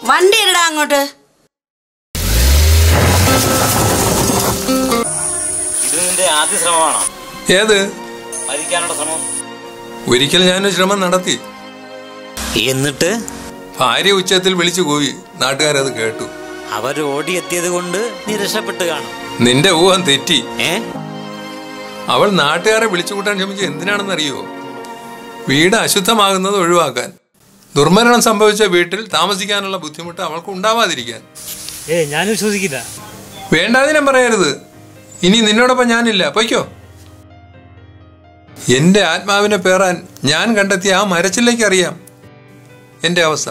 വണ്ടി ഇടാ അങ്ങോട്ട്. ഇത് നിന്റെ ആദ്യ ശ്രമമാണോ? ഏത്? മരിക്കാനുള്ള ശ്രമം. ഒരിക്കൽ ഞാനൊരു ശ്രമം നടത്തി. എന്നിട്ട് ഭാര്യ ഉച്ചത്തിൽ വിളിച്ചു പോയി. നാട്ടുകാരത് കേട്ടു. അവർ ഓടിയെത്തിയത് കൊണ്ട് നീ രക്ഷപ്പെട്ട് കാണും. നിന്റെ ഊഹം തെറ്റി. അവൾ നാട്ടുകാരെ വിളിച്ചുകൂട്ടാൻ ശ്രമിച്ചു. എന്തിനാണെന്നറിയോ? വീട് അശുദ്ധമാകുന്നത് ഒഴിവാക്കാൻ. ദുർമരണം സംഭവിച്ച വീട്ടിൽ താമസിക്കാനുള്ള ബുദ്ധിമുട്ട് അവൾക്ക് ഉണ്ടാവാതിരിക്കാൻ. ഞാൻ വിശ്വസിക്കില്ല. വേണ്ടാതിനും പറയരുത്. ഇനി നിന്നോടൊപ്പം ഞാനില്ല, പൊയ്ക്കോ. എന്റെ ആത്മാവിനെ പേറാൻ ഞാൻ കണ്ടെത്തിയ ആ മരച്ചിലേക്ക് അറിയാം എന്റെ അവസ്ഥ.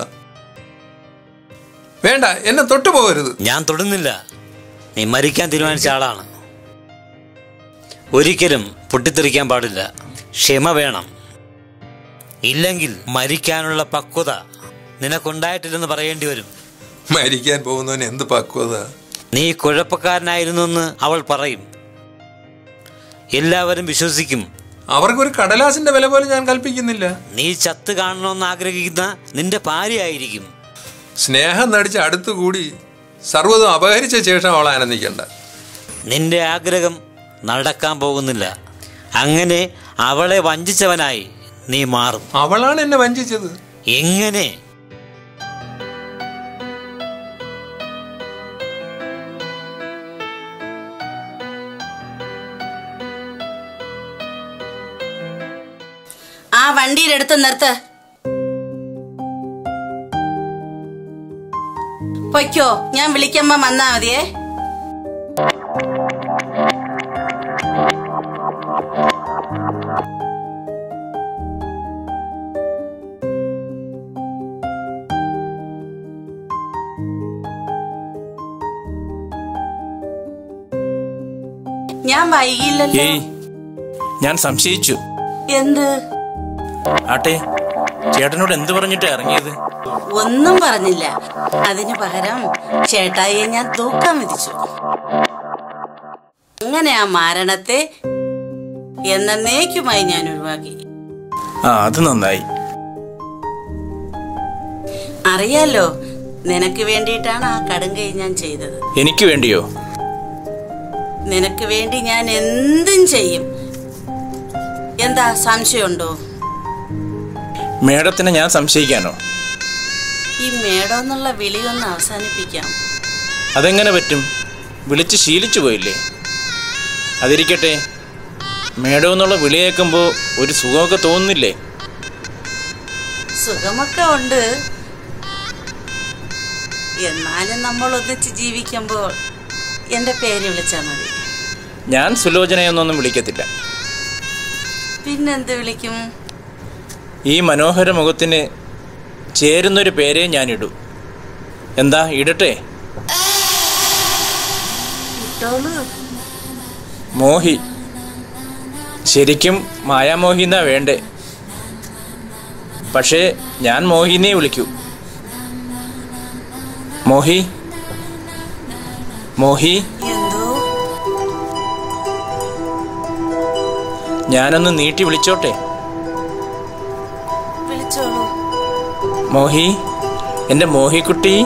വേണ്ട, എന്നെ തൊട്ടു പോകരുത്. ഞാൻ തൊടുന്നില്ല. നീ മരിക്കാൻ തീരുമാനിച്ച ആളാണ്. ഒരിക്കലും പൊട്ടിത്തെറിക്കാൻ പാടില്ല. ക്ഷമ വേണം. ഇല്ലെങ്കിൽ മരിക്കാനുള്ള പക്വത നിനക്കുണ്ടായിട്ടില്ലെന്ന് പറയേണ്ടി വരും. മരിക്കാൻ പോകുന്നവന് എന്ത് പക്വത? നീ കുഴപ്പക്കാരനായിരുന്നു എന്ന് അവൾ പറയും. എല്ലാവരും വിശ്വസിക്കും. അവർക്കൊരു കടലാസിന്റെ വില പോലും ഞാൻ കൽപ്പിക്കുന്നില്ല. നീ ചത്ത് കാണണമെന്ന് ആഗ്രഹിക്കുന്ന നിന്റെ ഭാര്യയായിരിക്കും. സ്നേഹം നടിച്ച് അടുത്തുകൂടി സർവ്വതും അപഹരിച്ച ശേഷം അവൾ ആനന്ദിക്കണ്ട. നിന്റെ ആഗ്രഹം നടക്കാൻ പോകുന്നില്ല. അങ്ങനെ അവളെ വഞ്ചിച്ചവനായി നീ മാറും. അവളാണ് എന്നെ വഞ്ചിച്ചത്. എങ്ങനെ? ആ വണ്ടിയിലെടുത്ത് നിർത്ത്. പൊയ്ക്കോ, ഞാൻ വിളിക്കുമ്പോ വന്നാ മതിയേ. ഞാൻ വൈകില്ലല്ലോ. ഞാൻ സംശയിച്ചു. എന്ത്? ആട്ടെ, ചേട്ടനോട് എന്ത് പറഞ്ഞിട്ടാ ഇറങ്ങിയത്? ഒന്നും പറഞ്ഞില്ല. അതിനു പകരം ചേട്ടായിയെ ഞാൻ തൂക്കം വിധിച്ചു. അങ്ങനെ ആ മരണത്തെ എന്നേക്കുമായി ഞാൻ ഒഴിവാക്കി. അത് നന്നായി. അറിയാലോ, നിനക്ക് വേണ്ടിയിട്ടാണ് ആ കടുങ്കൈ ഞാൻ ചെയ്തത്. എനിക്ക് വേണ്ടിയോ? നിനക്ക് വേണ്ടി ഞാൻ എന്തും ചെയ്യും. എന്താ സംശയമുണ്ടോ? മേഡത്തിനെ ഞാൻ സംശയിക്കാനോ? ഈ മേഡം എന്നുള്ള വിളിയൊന്ന് അവസാനിപ്പിക്കാം. അതെങ്ങനെ പറ്റും? വിളിച്ച് ശീലിച്ചു പോയില്ലേ? അതിരിക്കട്ടെ, മേഡം എന്നുള്ള വിളി കേൾക്കുമ്പോൾ ഒരു സുഖമൊക്കെ തോന്നുന്നില്ലേ? സുഖമൊക്കെ ഉണ്ട്. എന്നാലും നമ്മൾ ഒന്നിച്ച് ജീവിക്കുമ്പോൾ എന്റെ പേര് വിളിച്ചാ മതി. ഞാൻ സുലോചനയൊന്നും വിളിക്കത്തില്ല. പിന്നെന്ത് വിളിക്കും? ഈ മനോഹര മുഖത്തിന് ചേരുന്നൊരു പേരേ ഞാനിടൂ. എന്താ, ഇടട്ടെ? മോഹി. ശരിക്കും മായാമോഹി എന്നാ വേണ്ടേ? പക്ഷേ ഞാൻ മോഹിനെ വിളിക്കൂ. മോഹി, മോഹി. ഞാനൊന്ന് നീട്ടി വിളിച്ചോട്ടെ? മോഹി, എന്റെ മോഹിക്കുട്ടി.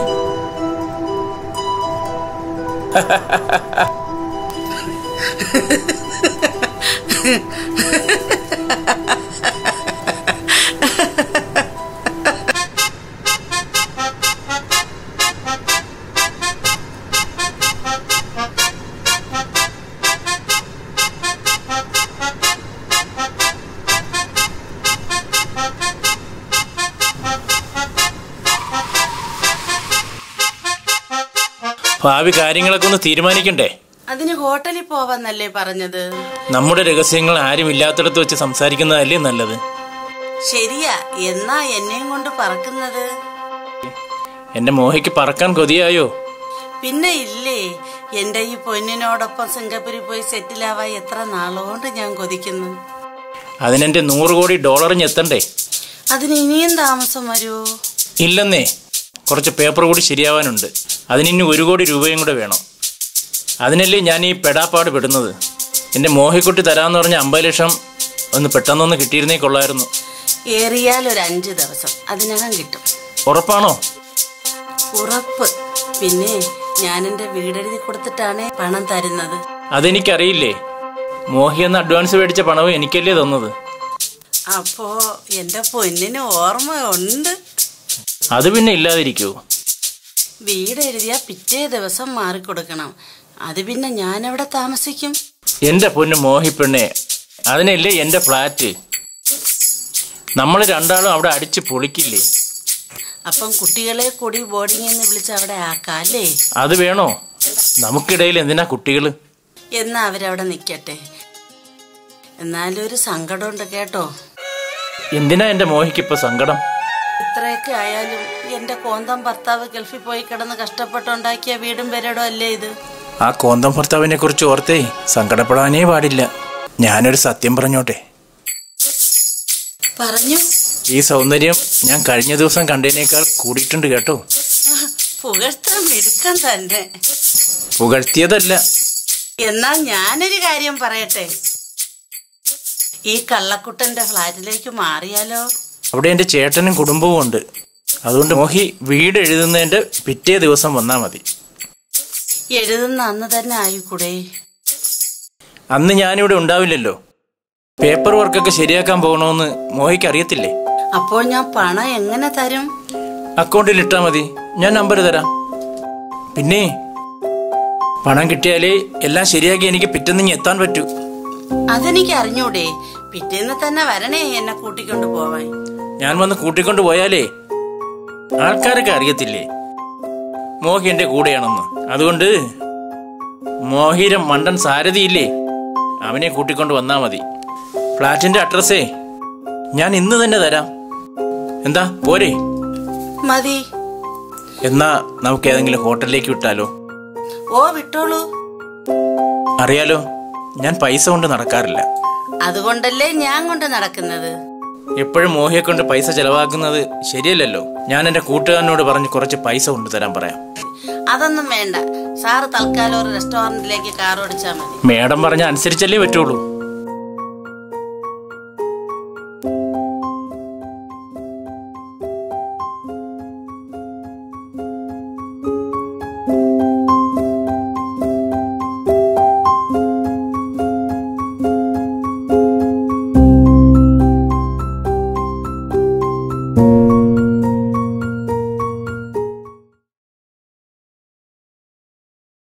ഭാവി കാര്യങ്ങളൊക്കെ ഒന്ന് തീരുമാനിക്കണ്ടേ? അതിന് ഹോട്ടലിൽ പോവാന്നല്ലേ പറഞ്ഞത്? നമ്മുടെ രഹസ്യങ്ങൾ ആരും ഇല്ലാത്തിടത്ത് വെച്ച് സംസാരിക്കുന്നതല്ലേ നല്ലത്? ശരിയാ. എന്നാ എന്നെയും കൊണ്ട് പറക്കുന്നത്? എന്റെ മോഹിക്ക് പറക്കാൻ കൊതിയായോ? പിന്നെ ഇല്ലേ, എന്റെ ഈ പൊന്നിനോടൊപ്പം സിംഗപ്പൂരിൽ പോയി സെറ്റിലാവാൻ എത്ര നാളുകൊണ്ട് ഞാൻ കൊതിക്കുന്നു. അതിനെന്റെ 100 കോടി ഡോളറിന് എത്തണ്ടേ? അതിന് ഇനിയും താമസം വരുമോ? ഇല്ലെന്നേ, കുറച്ച് പേപ്പർ കൂടി ശരിയാവാനുണ്ട്. അതിനി 1 കോടി രൂപയും കൂടെ വേണം. അതിനല്ലേ ഞാൻ ഈ പെടാപ്പാട് പെടുന്നത്. എൻ്റെ മോഹിക്കുട്ടി തരാമെന്ന് പറഞ്ഞ 50 ലക്ഷം ഒന്ന് പെട്ടെന്നൊന്ന് കിട്ടിയിരുന്നേ കൊള്ളായിരുന്നു. ഏറിയാൽ ഒരു 5 ദിവസം അതിനകം കിട്ടും. ഉറപ്പാണോ? ഉറപ്പ്. പിന്നെ ഞാൻ എന്റെ വീടെഴുതി കൊടുത്തിട്ടാണ് പണം തരുന്നത്. അതെനിക്കറിയില്ലേ. മോഹി എന്ന അഡ്വാൻസ് മേടിച്ച പണവും എനിക്കല്ലേ തന്നത്. അപ്പോ എന്റെ പൊന്നിന് ഓർമ്മയുണ്ട്. അത് പിന്നെ ഇല്ലാതിരിക്കൂ. വീടെഴുതിയ പിറ്റേ ദിവസം മാറിക്കൊടുക്കണം. അത് പിന്നെ ഞാൻ എവിടെ താമസിക്കും? എന്റെ പൊന്ന് മോഹി പെണ്ണെ, അതിനല്ലേ എന്റെ ഫ്ലാറ്റ്. നമ്മൾ രണ്ടാളും അവിടെ അടിച്ച് പൊളിക്കില്ലേ? അപ്പം കുട്ടികളെ കൂടി ബോർഡിംഗ് എന്ന് വിളിച്ച് അവിടെ ആക്കാല്ലേ? അത് വേണോ? നമുക്കിടയിൽ എന്തിനാ കുട്ടികള്? എന്നാ അവരവിടെ നിക്കട്ടെ. എന്നാലും ഒരു സങ്കടമുണ്ട് കേട്ടോ. എന്തിനാ എന്റെ മോഹിക്കിപ്പോ സങ്കടം? ഇത്രയൊക്കെ ആയാലും എന്റെ കോന്തം ഭർത്താവ് ഗൾഫിൽ പോയി കിടന്ന് കഷ്ടപ്പെട്ടുണ്ടാക്കിയ വീടും പെരടും അല്ലേ ഇത്? ആ കോന്തം ഭർത്താവിനെ കുറിച്ച് ഓർത്തേ സങ്കടപ്പെടാനേ പാടില്ല. ഞാനൊരു സത്യം പറഞ്ഞോട്ടെ. പറഞ്ഞു. ഈ സൗന്ദര്യം ഞാൻ കഴിഞ്ഞ ദിവസം കണ്ടതിനേക്കാൾ കൂടിയിട്ടുണ്ട് കേട്ടോ. പുകഴ്ത്താൻ മിടുക്കം തന്നെ. പുകഴ്ത്തിയതല്ല. എന്നാ ഞാനൊരു കാര്യം പറയട്ടെ. ഈ കള്ളക്കുട്ടന്റെ ഫ്ലാറ്റിലേക്ക് മാറിയാലോ? അവിടെ എന്റെ ചേട്ടനും കുടുംബവും ഉണ്ട്. അതുകൊണ്ട് മോഹി വീട് എഴുതുന്നതിന്റെ പിറ്റേ ദിവസം വന്നാ മതി. എഴുതുന്ന അന്ന് തന്നെ ആയിക്കൂടെ? അന്ന് ഞാനിവിടെ ഉണ്ടാവില്ലല്ലോ. പേപ്പർ വർക്കൊക്കെ ശരിയാക്കാൻ പോകണമെന്ന് മോഹിക്ക് അറിയത്തില്ലേ? അപ്പോൾ ഞാൻ പണം എങ്ങനെ തരും? അക്കൗണ്ടിൽ ഇട്ടാ മതി. ഞാൻ നമ്പർ തരാം. പിന്നെ പണം കിട്ടിയാലേ എല്ലാം ശരിയാക്കി എനിക്ക് പിറ്റേന്ന് എത്താൻ പറ്റൂ. അതെനിക്ക് അറിഞ്ഞൂടെ? പിറ്റേന്ന് തന്നെ വരണേ എന്നെ കൂട്ടിക്കൊണ്ട് പോവാൻ. ഞാൻ വന്ന് കൂട്ടിക്കൊണ്ട് പോയാലേ ആൾക്കാരൊക്കെ അറിയത്തില്ലേ മോഹി എന്റെ കൂടെയാണെന്ന്. അതുകൊണ്ട് മോഹിയുടെ മണ്ടൻ സാരഥിയില്ലേ, അവനെ കൂട്ടിക്കൊണ്ട് വന്നാ മതി. ഫ്ലാറ്റിന്റെ അഡ്രസ്സേ ഞാൻ ഇന്ന് തന്നെ തരാം. എന്താ പോരെ? മതി. എന്നാ നമുക്ക് ഏതെങ്കിലും ഹോട്ടലിലേക്ക് വിട്ടാലോ? ഓ വിട്ടോളൂ. അറിയാലോ, ഞാൻ പൈസ കൊണ്ട് നടക്കാറില്ല. അതുകൊണ്ടല്ലേ ഞാൻ കൊണ്ട് നടക്കുന്നത്. എപ്പോഴും മോഹിയെ കൊണ്ട് പൈസ ചെലവാക്കുന്നത് ശരിയല്ലല്ലോ. ഞാൻ എന്റെ കൂട്ടുകാരനോട് പറഞ്ഞ് കുറച്ച് പൈസ കൊണ്ടുതരാൻ പറയാം. അതൊന്നും വേണ്ട. സാറ് തൽക്കാലം ഒരു റെസ്റ്റോറന്റിലേക്ക് കാർ ഓടിച്ചാൽ മതി. മേഡം പറഞ്ഞ അനുസരിച്ചല്ലേ പറ്റുള്ളൂ.